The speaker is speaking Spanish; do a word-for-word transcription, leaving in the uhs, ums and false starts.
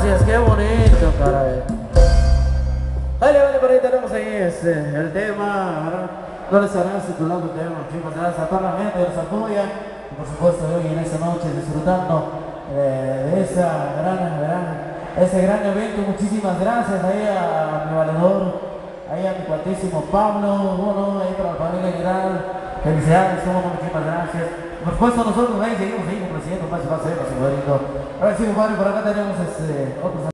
gracias, qué bonito, caray. Vale, vale, por ahí tenemos ahí este, el tema, ¿verdad? No les hará titulado el tema. Muchísimas gracias a toda la gente que nos apoya. Y por supuesto, hoy en esta noche disfrutando eh, de esa gran, gran, ese gran evento. Muchísimas gracias ahí a mi valedor, ahí a mi cuatísimo Pablo, bueno, ahí para la familia en general. Felicidades, como muchísimas gracias. Por supuesto, nosotros ahí seguimos ahí complaciendo, más y más, más, más, más, más, más, más, más, por acá tenemos este, otros